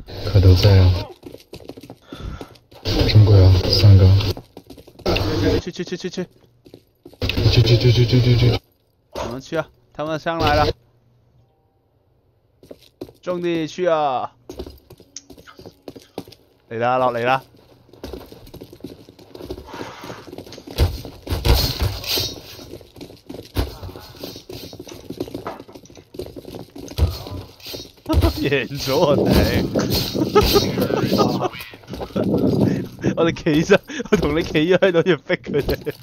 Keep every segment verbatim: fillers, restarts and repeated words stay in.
可都在啊。苹果呀，三个。 去去去去去。 去去去去去去去。 我们去啊！他们上来了。兄弟去啊！嚟啦，落嚟啦！贏咗我哋！我哋企實，我同你企咗喺度要逼佢哋。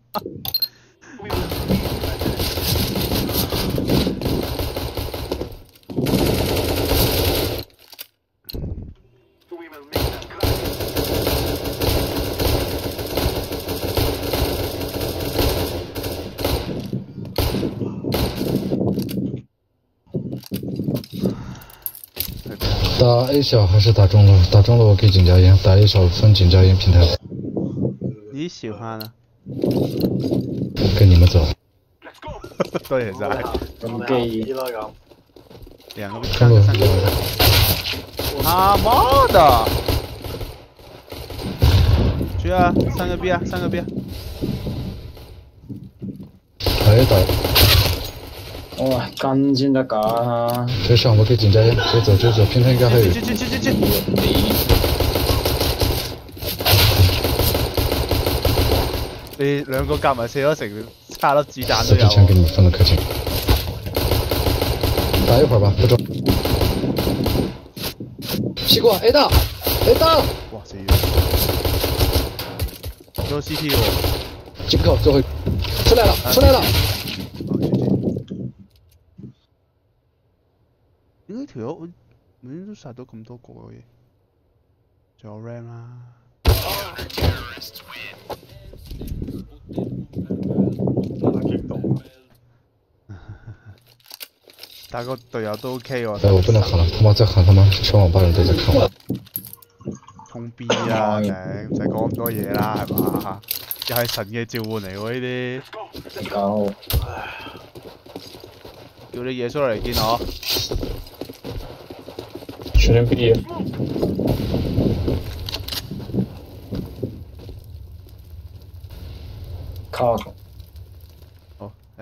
打 A 小还是打中路？打中路我给警戒烟，打 A 小分警戒烟平台。 你喜欢啊？ 跟你们走。 多謝晒。 咁機啦咁。 兩個三個三個。他媽的！去啊！三個 B 啊！三個 B 啊！ 打打。 哇，跟先得㗎。 追上我给警戒烟，追走追走，平台应该还有。 去去去去去！你兩個夾埋射咗成差粒子彈都有。 四支枪给你分了可清。打一会儿吧，不中。西瓜 A 大 A 大。 哇死咗！做 C T 喎。 进口最后出来了出来了。 點解條友永遠都殺到咁多個嘅？仲有 RAM 啦。但個隊友都 OK 喎。 哎，我不能喊了，他媽再喊他媽全網吧人都在看我。 通 B 啊，頂唔使講咁多嘢啦，係嘛？又係神嘅召喚嚟喎呢啲。 有。 叫你耶穌嚟見我。 學生畢業。靠！ 好，嚟。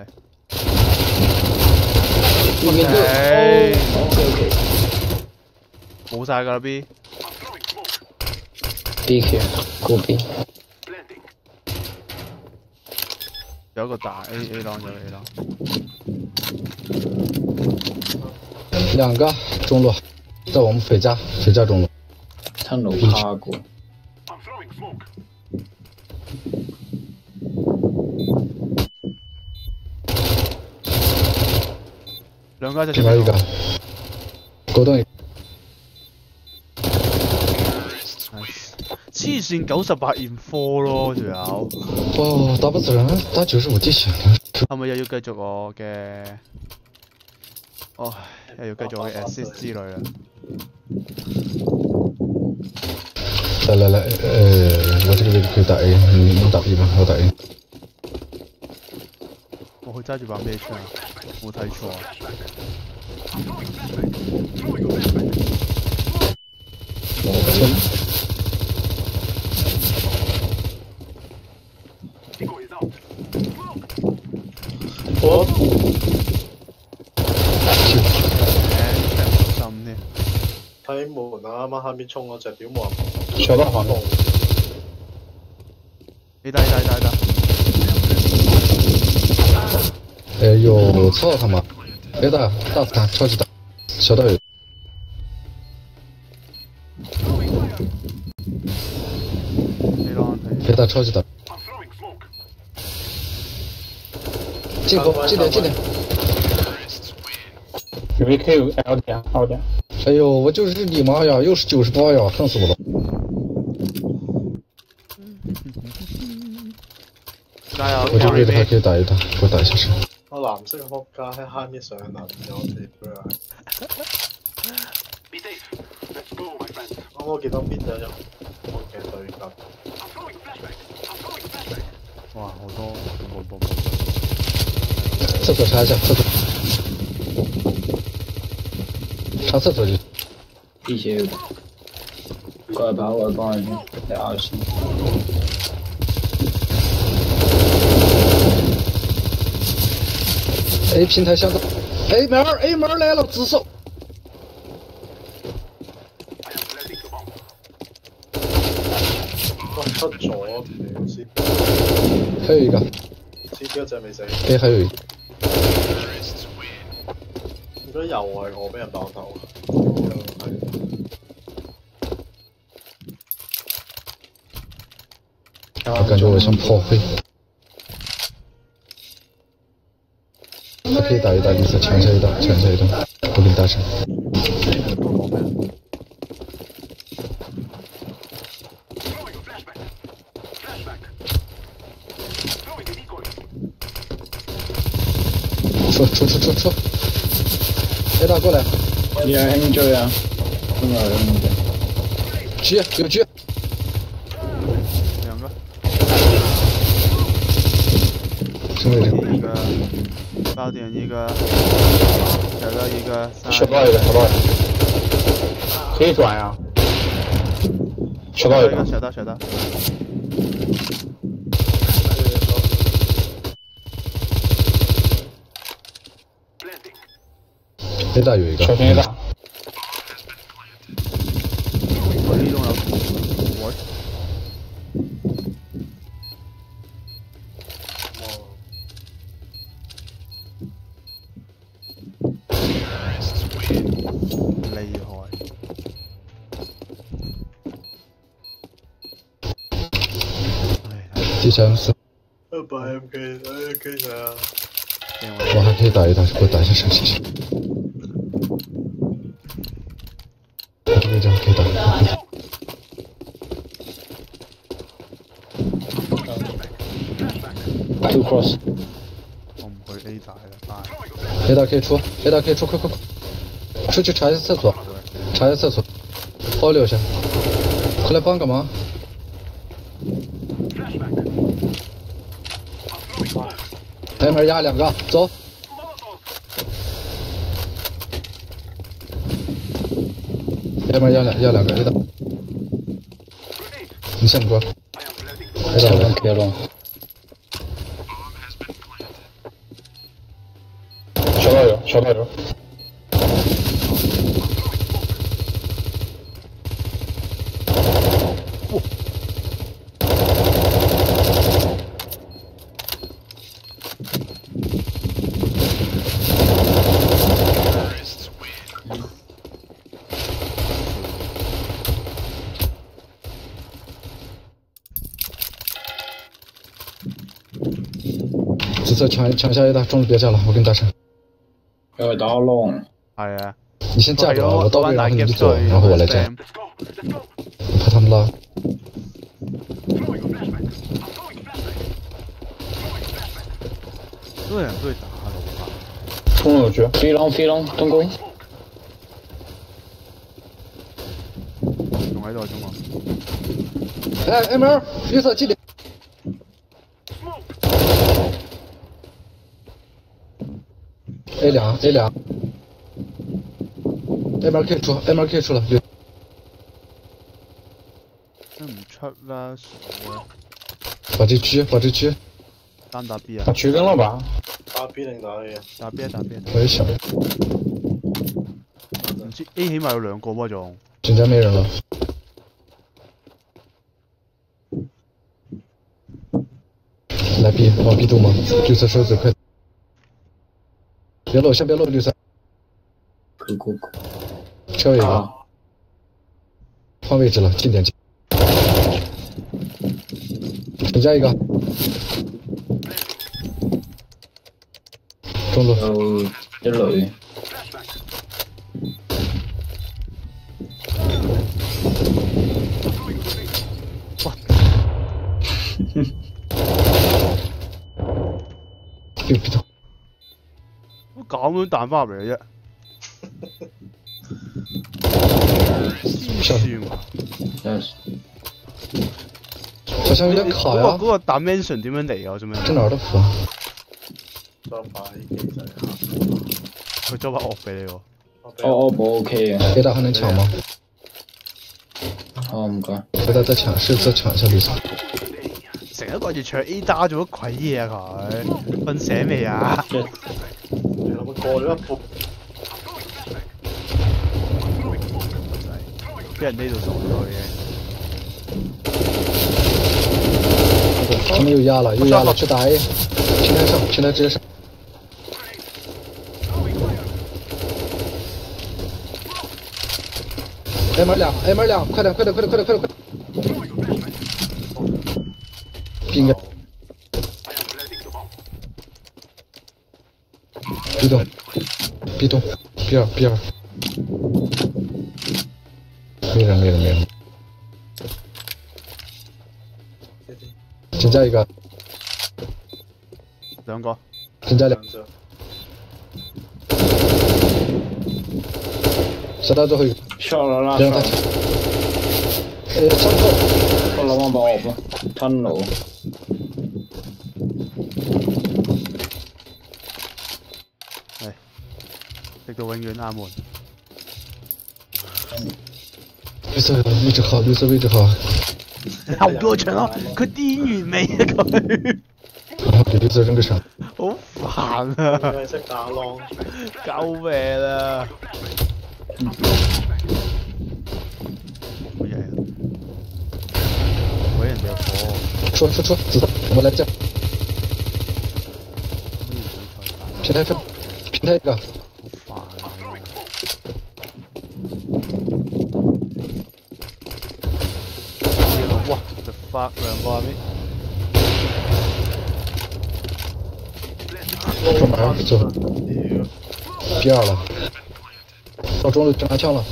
呢邊都 OK OK。 冇晒㗎啦 B。 B 區，高 B。 有一個大 A A 檔有 A 檔。 兩個中路，在我們匪家匪家中路。 趁路趴過。 兩個就另外一個，高東。 黐線九十八驗科咯，仲有。 哦，打不死人，打九十五滴血。 係咪又要繼續我嘅？哦，又要繼續我嘅 assist 之類啦。 來來來，呃，我這個位置可以打 A，你你打 B 吧，我打 A。 我佢揸住把咩槍啊？冇睇錯。 我。 心添。 睇門啊！啱啱下面衝嗰隻表冇人。 小到好弄。 你打你打你打你打。 哎呦，操他妈！别打，大子弹，超级大，小到有。别打，超级大。进口，近点，近点。 有没有 Q L 点 L 点？ 哎呦，我就是你妈呀！又是九十八呀，恨死我了。 加油！ 我這位置還可以打一打，給我打一下神。 我藍色仆街喺下面上籃有隻佢係。啱我見到邊咗咗我嘅對角。 哇！好多冇冇冇。 廁所查一下，廁所。查廁所就。 地鞋过来跑过来帮人在二十。 A 平台向导 ，A 门儿 A 门儿来了，自首。 哇，出咗條先， 还有一个先嗰隻未死， ，A 还有一个。 如果又係我俾人爆頭， 我感覺我想跑回。还可以打一打绿色，抢下一打，抢下一打，我给你打上。出出出出出 ！A 打过来， 你有興趣啊？邊個有興趣？ 狙有狙， 两个， 什么位置？ 一个，八点一个，小到一个，三小到一个，小到一个，可以转呀。小到一个， 小到小到。 A 大有一个。 小心 A 大。 我呢種有我厲害。 第三次， 一百 M K， 哎 K 仔啊！ 我还可以打一打，给我打一下升级。这个这样可以打，可以打。 Two cross， 我唔去 A 大啦，翻。 A 大可以出 ，A 大可以出，快快快，出去查一下厕所，查一下厕所，保留一下，快来帮个忙。A 门压两个，走。A 门压两压两个 A 大，你先过。A 大来 K 龙。 小道友，小道友。 紫色抢抢下 A 大，中路别架了，我给你打上。 有刀龙， 係啊。 你先架着啊，我到位，然后你走，然后我来架。我怕他们拉。 都有人都會打路啊！ 中路狙，飛龍飛龍東攻， 仲喺度中啊！ 哎 ，M L 绿色基点。A 两 A 两 ，A 门可以出 ，A 門可以出了。 都唔出啦，傻啊！ 把这狙，把这狙。 單打 B 啊！ 打狙跟了吧？ 打 B 定打 A 啊？ 打 B 啊打 B 啊！ 我也想。 唔知 A 起碼有兩個喎仲。 人家没人了。来 B， 往 B 渡吗？绿色收嘴快。 别落，先别落绿色。 可可可。 挑一个，啊、换位置了，近点近。再加一个。中路。 有一雷。 哇！ 別別到。 咁樣彈翻入嚟嘅啫，黐線喎！ 好像有點卡呀。 嗰個 dimension 點樣嚟啊？做咩？ 這哪兒的符？ 裝把機仔啊！ 佢裝把惡俾你喎。 哦， 我我不 OK 啊。 雷达还能抢吗？ 好唔該。 雷达再抢，是再抢一下绿色。 成日掛住搶 A 打做乜鬼嘢啊佢？瞓醒未啊？ 你諗過咗一步， 俾人呢度掃咗嘅。 他们又压了，又压了，去打 A， 平台上，平台直接上。A 门两 ，A 门两，快点，快点，快点，快点，快点，快点！应该。B 栋 ，B 栋 ，B 二 ，B 二。没人，没人，没人。增加一个， 兩個。 增加两兩隻， 杀到最后一个。 shot 啦啦让他， shot， 呃，上后， 我諗我把我 tunnel。 係，直到永遠阿門。 绿色位置好，绿色位置好。 好多場咯，佢癲完未啊佢？ 然後給綠色扔個閃， 好煩因啊！ 為識打 long， 救命啊！好嘢啊！毀人哋火， 出出出，子彈，我們來這，平台分，平台一個， 好煩啊！哇！the fuck 兩個啊邊？ 出門走屌， ，B 二了，到中路就拿槍了，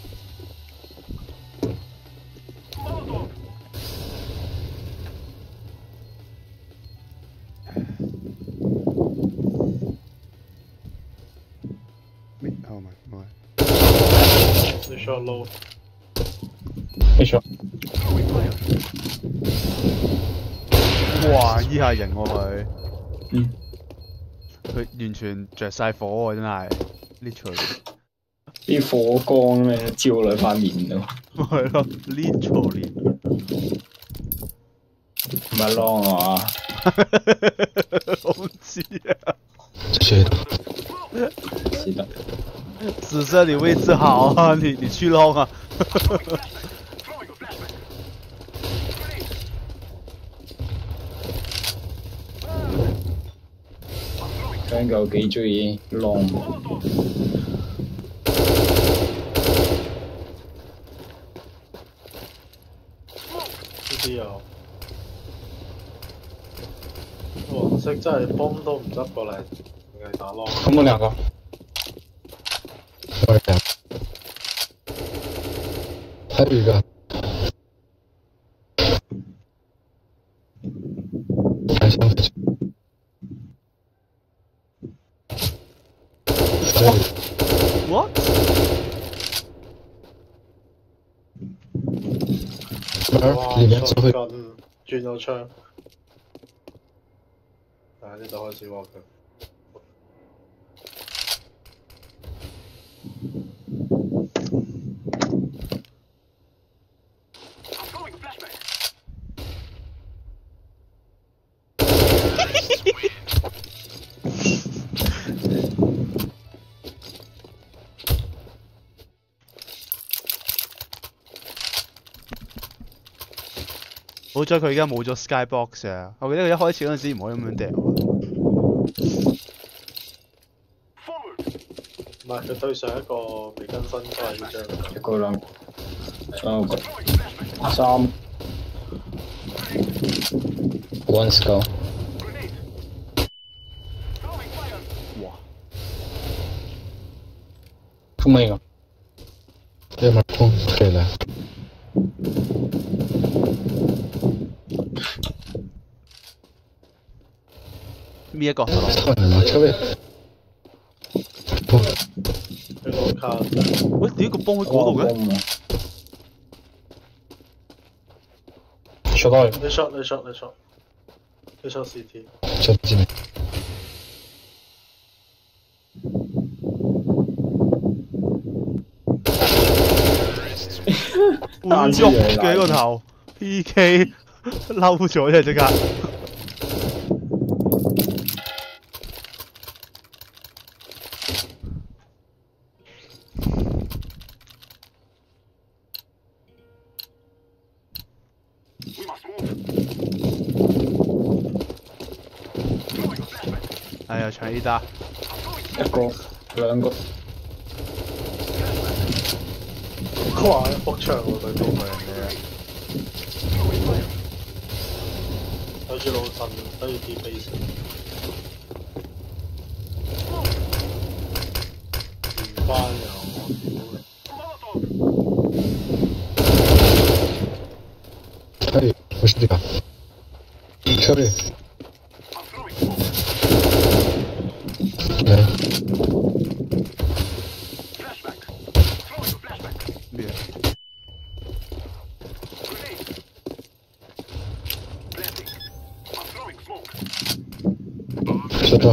咩？哦唔係唔係。 你 shot low， 你 shot。 哇！依下型喎佢， 嗯。 佢完全着晒火喎，真係 literally。 啲火光咧照落塊面度。 係咯 ，literally。 唔係 long 啊嘛？ 我唔知啊。 學的， 是的。 紫色你位置好啊，你你去 long 啊。 香港幾中意 long。 呢啲又黃色真係幫都唔執過嚟，淨係打 long。 他們兩個。 我兩，還有一個，還想回去。 What？ 門裡面只會轉轉咗槍，但係呢度開始 work 嘅。 好彩佢而家冇咗 skybox 啊！我記得佢一開始嗰陣時唔可以咁樣掉。 唔係，佢對上一個未更新都係呢張。 一個兩，三個，三。One skull。 哇！ 出門一個。 這門空，可以來。 邊一個？ 操你媽！車位。崩。 佢個卡。 喂，點解個幫喺嗰度嘅？ shot 到一個。 你 shot 你 shot 你 shot，你 shot C T。 小機會。 換喐嘅個頭 ，P K 嬲咗啫即刻。哎呀，搶 A 打， 一個兩個， 哇！一幅牆喎對方，好似老陣，好似啲 base。唔翻又， 可以，不是这个，撤退。来， 咩？ 撤退。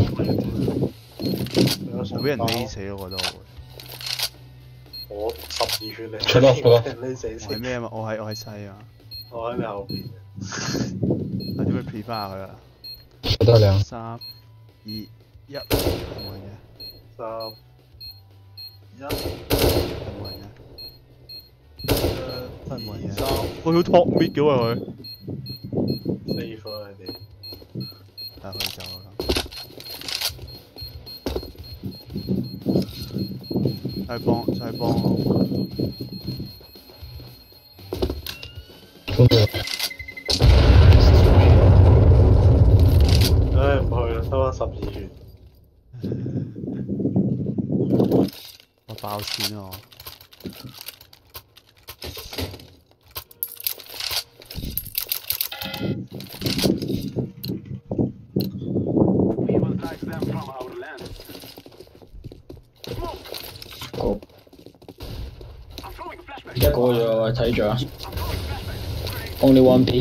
我俾人匿死咯，我覺得我會。 我十二血嚟， 出咯出咯你死我係先， 咩啊嘛？我係我係西啊！ 我喺你後邊。 啊點樣 pre 翻下佢啊？ 撤到两， 三、二、一，有冇人嘅？ 三一有冇人嘅？ 二冇人嘅。 三我要托 mid 嘅喎佢。 四分你哋。 啊佢走啦。再幫再幫我。 中队。 唉，唔去啦，得翻十二血。 我爆錢啊！ 個一個就睇住啊 ，only one B。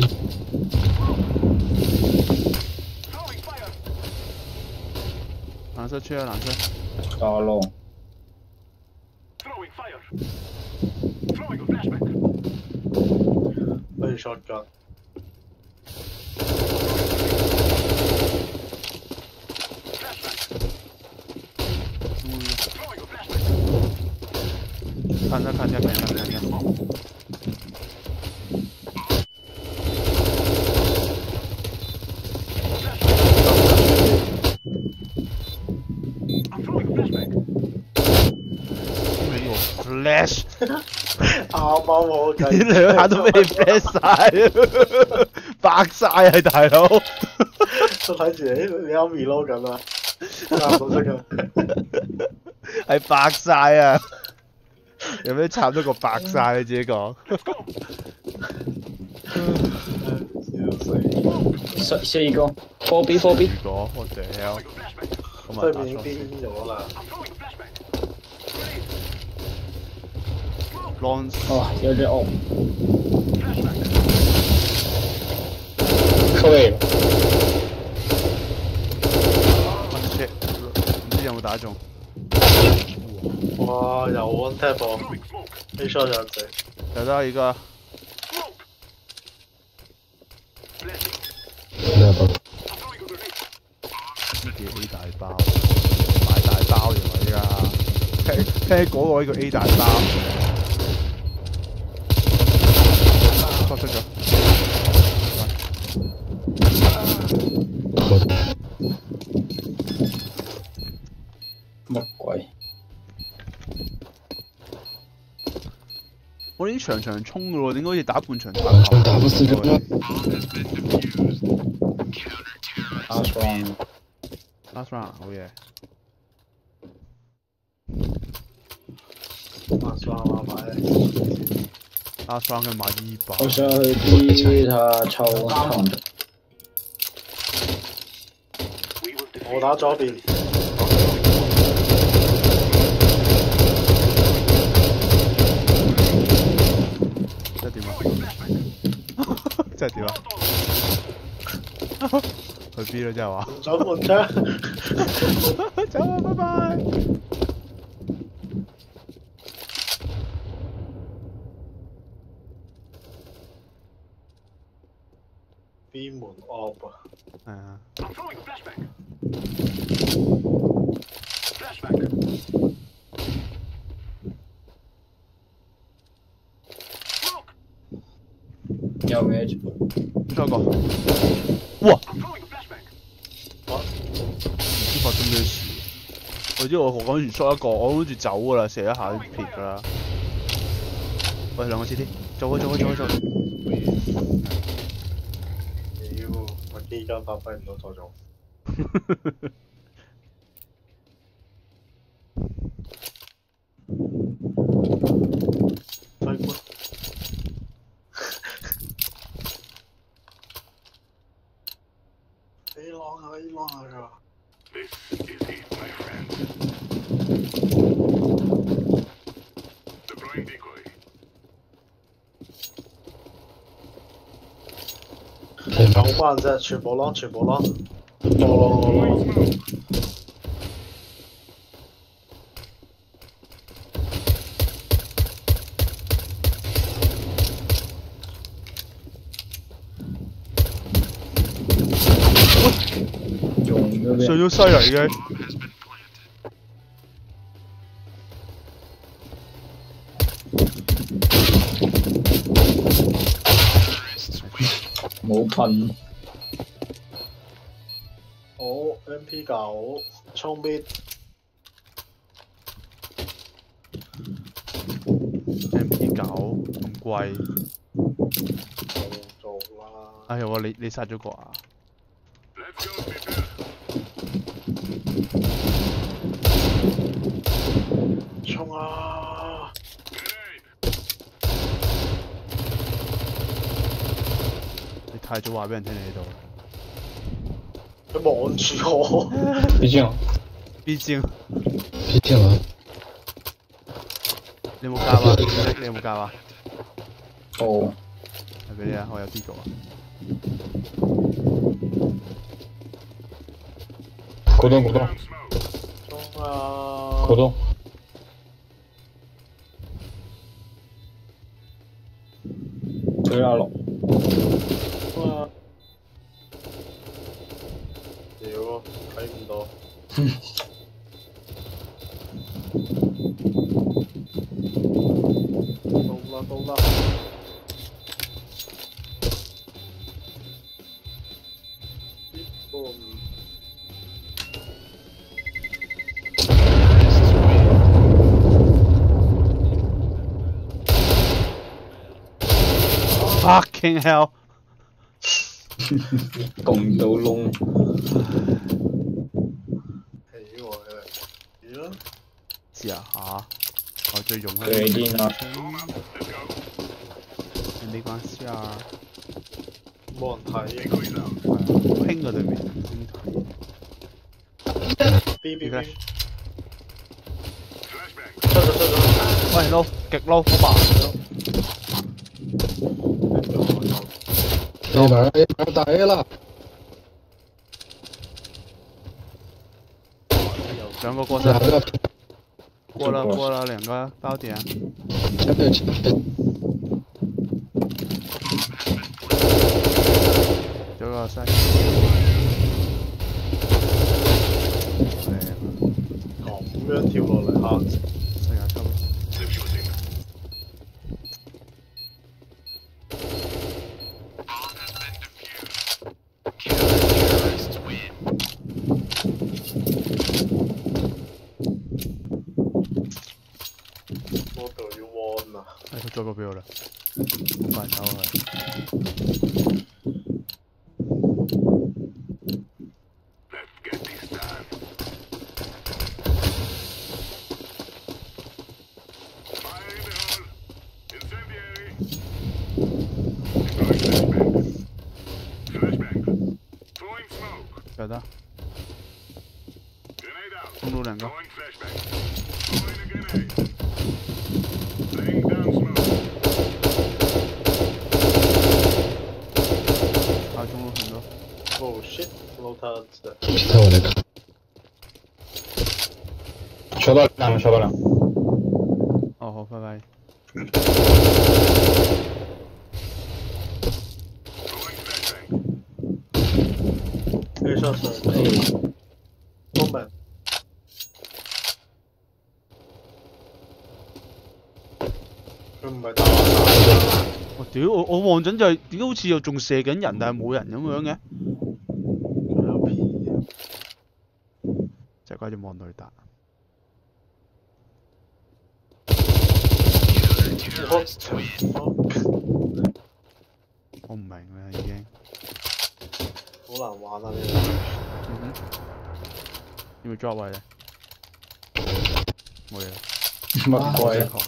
藍色出啊藍色。 打龍。 可以 shotgun。 看下看下看下看下。flash， 啱啱我計。 呢兩下都俾你 flash 晒，白晒啊大佬！ 我睇住你，你啱 reload 緊啊，啱到識啊， 係白晒啊！有咩慘得過白晒？你自己講。 四四個 ，four B four B。 如果我屌，咁對啊面已經癲咗啦。 Long 哦，有隻屋。 撤位了。 shit，唔知有冇打中？ 哇！又 one tap 喎 ，A shot 兩隻。 有得一個。 那不， 呢叫 A 大包，買大包原來依家。聽聽嗰個呢個 A 大包。發出咗。 乜鬼？ 我哋已經場場衝㗎喎，點解好似打半場打完全打不死人啊！ Last round。 Last round 好嘢。 啊，算啦，買。 Last round 嘅買二百。 我想去 B 睇下抽抽唔到。 我打左邊。 即係點啊？即係點啊？去 B 啦，即係話。 唔想換槍。 走啊！拜拜。 誒 B 門 op 啊。 係啊。 有咩？ 再一個。哇！ 啊！ 唔知發生咩事？我知我講完 shot 一個，我諗住走噶啦，射一下就撇噶啦。喂，兩個 C D， 做啊做啊做啊做啊！ 屌，我基金發揮唔到作用。飛官。A 浪啊 A 浪啊！ This is it, my friend. Deploying decoy. 好慢啫，全部浪，全部浪。浪浪浪浪。 上咗西嚟嘅。 冇噴。 好 M P 九，衝邊 M P 九咁貴。 做做啦。 哎呀，我你你殺咗個啊？ Let's go, people. 衝啊！ Grenade. 你太早話俾人聽你喺度。 佢望住我。 畢竟畢竟畢竟啊！ 你有冇加啊？你有冇加啊？ 哦， 係俾你啊！我有啲個啊。 果凍果凍 Down smoke. 衝啊！ 果凍，推下落。 衝啊！屌，睇唔到。到啦到啦！ Fucking hell！ 凍到窿。 起我嘅，屌！ 試下下，我最用對啲啊！ 沒關係啊， 冇人睇。 拼嗰對面先睇。 B B B。 Flashbang. 出咗出咗。 喂撈，極撈，好白。 A 門 A 門打 A 了。 兩個過山， 兩個。 過了過了兩個包點。 前面前面。 這個塞。 咁樣跳落嚟嚇！ 四廿七。 Diffusing. 我隊要 one 啊！ 哎，佢再個俾我啦，好快走啊！ Let's get this done. Fire in the hole. Incendiary. Deploying flashbang. Flashbang. Throwing smoke. 有得， Grenade out. 中路兩個。 Throwing flashbang. Throwing a grenade. Laying down smoke. 啊，中路很多。 Oh shit！老他的。 皮特我來看。 收到兩，收到兩。 哦，好，拜拜。 Throwing flashbang. 就上嚟，都明。佢唔係打打。 我屌我我望準就係點解好似又仲射緊人，但係冇人咁樣嘅？ 佢有屁嘅。 就係掛住望雷達。我唔明啦，已經。 好難玩啊！呢嗯哼。要唔要 drop 位咧？冇嘢啦。 乜鬼啊？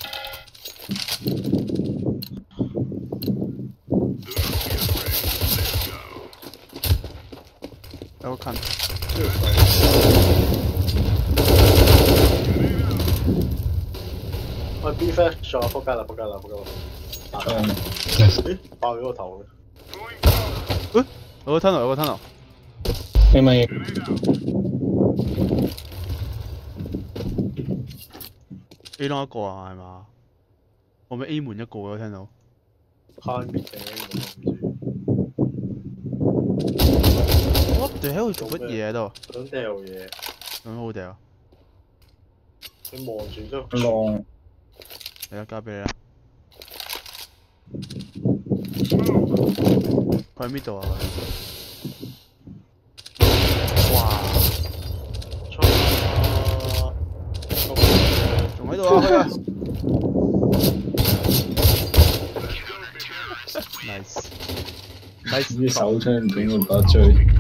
有個近。 喂 B flash 咗，仆街啦！仆街啦！仆街啦！打嗯， 咦？爆咗個頭嘅。 誒，有個 tunnel， 有個 tunnel。 你咪 A 窿一個啊，係嘛？我咪 A 門一個啊，聽到。 開面嘅我唔知。 What the hell 做乜嘢喺度？ 想掉嘢。 有咩好掉？ 你望住都。 浪嚟啦，交俾你啦。佢喺邊度啊？哇！仲喺度啊！佢啊 ！Nice，nice， 啲手槍點會把追？